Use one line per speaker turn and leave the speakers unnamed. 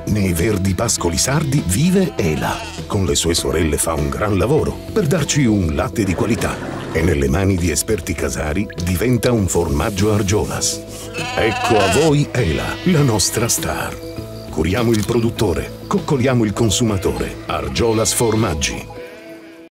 Nei verdi pascoli sardi vive Ela. Con le sue sorelle fa un gran lavoro per darci un latte di qualità. E nelle mani di esperti casari diventa un formaggio Argiolas. Ecco a voi Ela, la nostra star. Curiamo il produttore, coccoliamo il consumatore. Argiolas Formaggi.